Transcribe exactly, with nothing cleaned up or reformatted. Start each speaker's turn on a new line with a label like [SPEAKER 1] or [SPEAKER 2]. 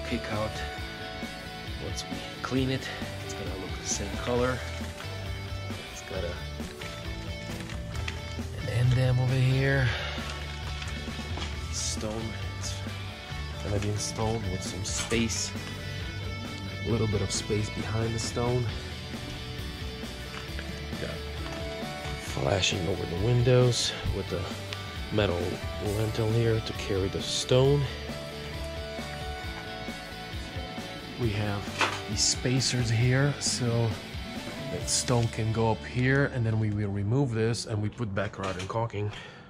[SPEAKER 1] kick out. Once we clean it, it's gonna look the same color. It's got a, an end dam over here. Stone. It's gonna be installed with some space. A little bit of space behind the stone. Got flashing over the windows with the metal lintel here to carry the stone. We have these spacers here, so that stone can go up here, and then we will remove this and we put back rod and caulking.